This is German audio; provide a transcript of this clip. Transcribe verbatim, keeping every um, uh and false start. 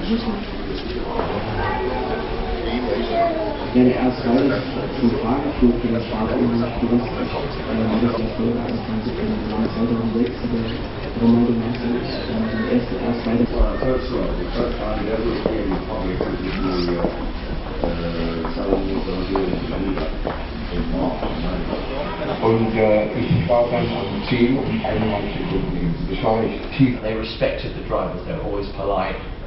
Ja, der erste Teil ist zum Fragenflug für das Startunterricht gewusst, äh, das ja früher angefangen zu können, zweitausendsechs, aber Ronaldo Master ist der erste, erst weiter. Und äh, ich war dann am Ziel um einundneunzig Sekunden. Das war nicht tief. They respected the drivers, they were always polite.